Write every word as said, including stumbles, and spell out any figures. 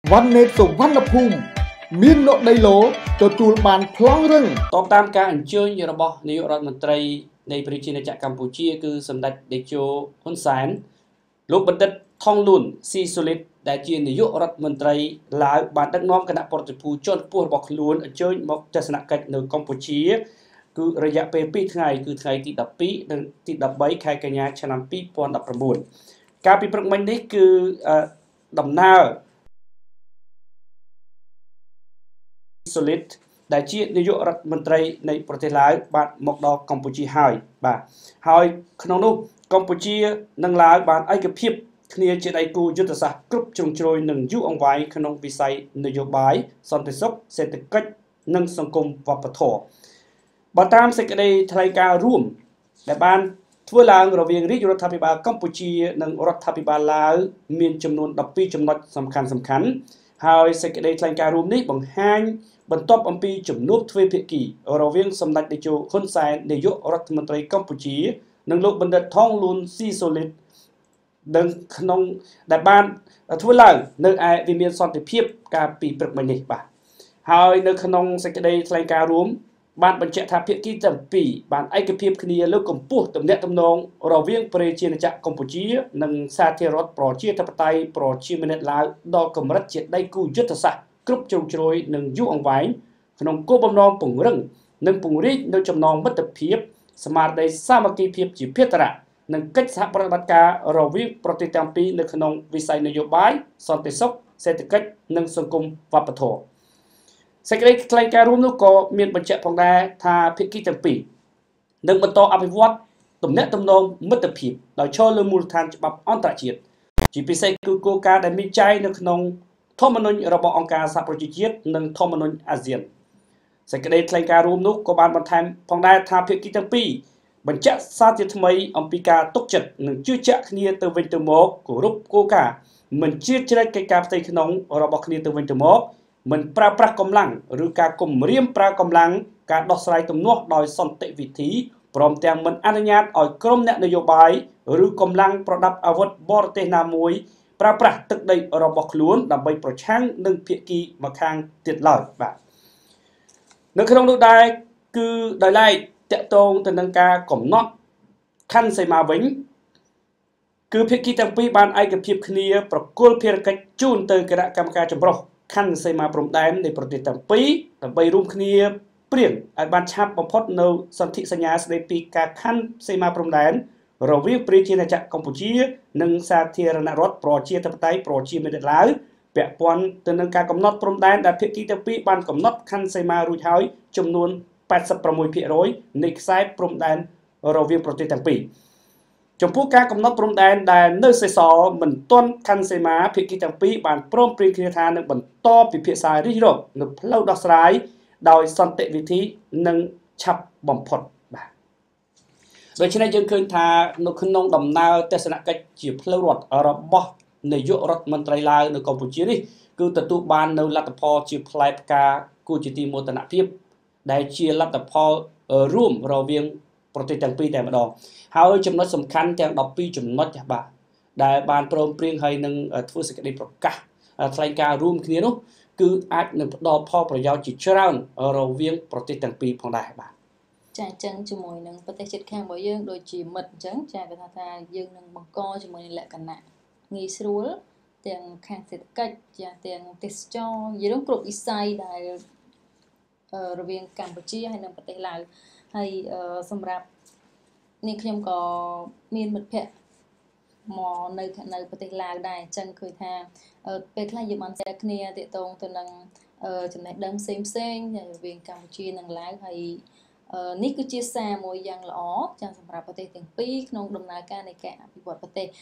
วันเนตสุวรรณภูมิมีนกไดโลตัวตูลบานพลองเรื่องตอบตามการอัญเชิญរបស់នាយករដ្ឋមន្ត្រីនៃប្រជាណាចក្រកម្ពុជាគឺសម្ដេចតេជោហ៊ុនសែនលោកបណ្ឌិតថងលួនស៊ីសូលីតដែលជានាយករដ្ឋមន្ត្រីឡាវបានដឹកនាំគណៈប្រតិភូជាន់ខ្ពស់របស់ខ្លួនអញ្ជើញមកទស្សនកិច្ចនៅកម្ពុជាគឺរយៈពេលពីរថ្ងៃគឺថ្ងៃទីដប់ពីរនិងទីដប់បីខែកញ្ញាឆ្នាំពីរពាន់ដប់ប្រាំបួនកាលពីព្រឹកមិញនេះគឺដំណើរសូលីតដែលជានាយករដ្ឋមន្ត្រីនៃប្រទេសឡាវបានមកដល់កម្ពុជាហើយបាទហើយក្នុងនោះកម្ពុជានិងឡាវបានឯកភាពគ្នាជាដៃគូយុទ្ធសាស្ត្រគ្រប់ជ្រុងជ្រោយនិងយូរអង្វែងក្នុងវិស័យនយោបាយសន្តិសុខសេដ្ឋកិច្ចនិងសង្គមវប្បធម៌បើតាមសេចក្តីថ្លែងការណ៍រួមដែលបានធ្វើឡើងរវាងរាជរដ្ឋាភិបាលកម្ពុជានិងរដ្ឋាភិបាលឡាវមានចំនួនដប់ពីរចំណុចសំខាន់សំខាន់ហើយសេចក្តីថ្លែងការណ៍រួមនេះបង្ហាញបន្ទាប់អំពីជំនួបទ្វេភាគីរវាងសម្ដេចតេជោហ៊ុនសែននាយករដ្ឋមន្ត្រីកម្ពុជានិងលោកបណ្ឌិតថងលួនស៊ីសូលីតនឹងក្នុងដែលបានធ្វើឡើងនៅឯវិមានសន្តិភាពកាលពីព្រឹកមិញនេះបាទហើយនៅក្នុងសេចក្តីថ្លែងការណ៍រួមបានបញ្ជាក់ថាភាគីទាំងពីរបានឯកភាពគ្នាលើកកម្ពស់ទំនាក់ទំនងរវាងប្រជាណាចក្រកម្ពុជានិងសាធារណរដ្ឋប្រជាធិបតេយ្យប្រជាមានិតឡាវដល់កម្រិតជាដៃគូយុទ្ធសាស្ត្រគ្រប់ជ្រុងជ្រោយនិងយូរអង្វែងក្នុងគោលបំណងពង្រឹងនិងពង្រីកនៅចំណងមិត្តភាពស្មារតីសាមគ្គីភាពជាភេទរៈនិងកិច្ចសហប្រតិបត្តិការរវាងប្រទេសទាំងពីរនៅក្នុងវិស័យនយោបាយសន្តិសុខសេដ្ឋកិច្ចនិងសង្គមវប្បធម៌សេចក្តីថ្លែងការណ៍រួមនោះក៏មានបញ្ជាក់ផងដែរថាភាគីទាំងពីរនឹងបន្តអភិវឌ្ឍទំនាក់ទំនងមិត្តភាពដោយឈរលើមូលដ្ឋានច្បាប់អន្តរជាតិជាពិសេសគឺគោលការណ៍ដែលមានចែងនៅក្នុងធម្មនុញ្ញរបស់អង្គការសហប្រជាជាតិនិងធម្មនុញ្ញអាស៊ានសេចក្តីថ្លែងការណ៍រួមនោះក៏បានបន្ថែមផងដែរថាភាគីទាំងពីរបញ្ជាក់សារជាថ្មីអំពីការទុកចិត្តនិងជឿជាក់គ្នាទៅវិញទៅមកគោរពគោលការណ៍មិនជ្រៀតជ្រែកកិច្ចការផ្ទៃក្នុងរបស់គ្នាទៅវិញទៅមកមិនប្រើប្រាស់កម្លាំងឬការគំរាមប្រើកម្លាំងការដោះស្រាយទំនាស់ដោយសន្តិវិធីព្រមទាំងមិនអនុញ្ញាតឲ្យក្រុមអ្នកនយោបាយឬកម្លាំងប្រដាប់អាវុធបរទេសណាមួយប្រើប្រាស់ទឹកដីរបស់ខ្លួនដើម្បីប្រឆាំងនឹងភាគីម្ខាងទៀតឡើយបាទនៅក្នុងនោះដែរគឺដោយឡែកតកតងទៅនឹងការកំណត់ខណ្ឌសីមាវិញគឺភាគីទាំងពីរបានឯកភាពគ្នាប្រគល់ភារកិច្ចជូនទៅគណៈកម្មការចម្រុះខណ្ឌសីមាព្រំដែននៃប្រទេសទាំងពីរដើម្បីរួមគ្នាព្រៀងឲ្យបានឆាប់បំផុតនៅសន្ធិសញ្ញាស្តីពីការខណ្ឌសីមាព្រំដែនរវាងប្រជាណាចក្រកម្ពុជានិងសាធារណរដ្ឋប្រជាធិបតេយ្យប្រជាមានិតឡាវពាក់ព័ន្ធទៅនឹងការកំណត់ព្រំដែនដែលភាគីទាំងពីរបានកំណត់ខណ្ឌសីមារួចហើយចំនួន八十六ភាគរយនៃខ្សែព្រំដែនរវាងប្រទេសទាំងពីរចំពោះការកំណត់ព្រំដែនដែលនៅសេសសល់មិនទាន់ខណ្ឌសីមាភាគីទាំងពីរបានព្រមព្រៀងគ្នាថានឹងបន្តពិភាក្សារិះរកនៅផ្លូវដោះស្រាយដោយសន្តិវិធីនិងឆាប់បំផុតបាទដូច្នេះយើងឃើញថានៅក្នុងដំណើរទស្សនកិច្ចជាផ្លូវរដ្ឋរបស់នាយករដ្ឋមន្ត្រីឡាវនៅកម្ពុជានេះគឺទទួលបាននៅលទ្ធផលជាផ្លែផ្កាគួរជាទីមោទនភាពដែលជាលទ្ធផលរួមរវាងប្រទេសទាំងពីរតែម្ដងហើយចំណុចសំខាន់ទាំងដប់ពីរចំណុចបាទដែលបានព្រមព្រៀងហើយនឹងធ្វើសេចក្តីប្រកាសថ្លែងការណ៍រួមគ្នានោះគឺអាចនឹងផ្ដល់ផលប្រយោជន៍ជាច្រើនរវាងប្រទេសទាំងពីរផងដែរបាទចាអញ្ចឹងជាមួយនឹងប្រទេសជិតខាងរបស់យើងដូចជាមិត្តអញ្ចឹងចាគេថាថាយើងនឹងបង្កជាមួយនឹងលក្ខណៈងាយស្រួលទាំងខាងសេដ្ឋកិច្ចចាទាំងទេសចរនិយាយរួមគ្រប់វិស័យដែលរវាងកម្ពុជាហើយនិងប្រទេសឡាវហើយសម្រាប់នេះខ្ញុំក៏មានមិត្តភ័ក្តិមកនៅនៅប្រទេសឡាវដែរអញ្ចឹងឃើញថាពេលខ្លះយើងបានតែគ្នាទាក់ទងទៅនឹងចំណេះដឹងផ្សេងផ្សេងរវាងកម្ពុជានិងឡាវហើយនេះគឺជាសារមួយយ៉ាងល្អចាសម្រាប់ប្រទេសទាំងពីរក្នុងដំណើរការនៃការអភិវឌ្ឍប្រទេស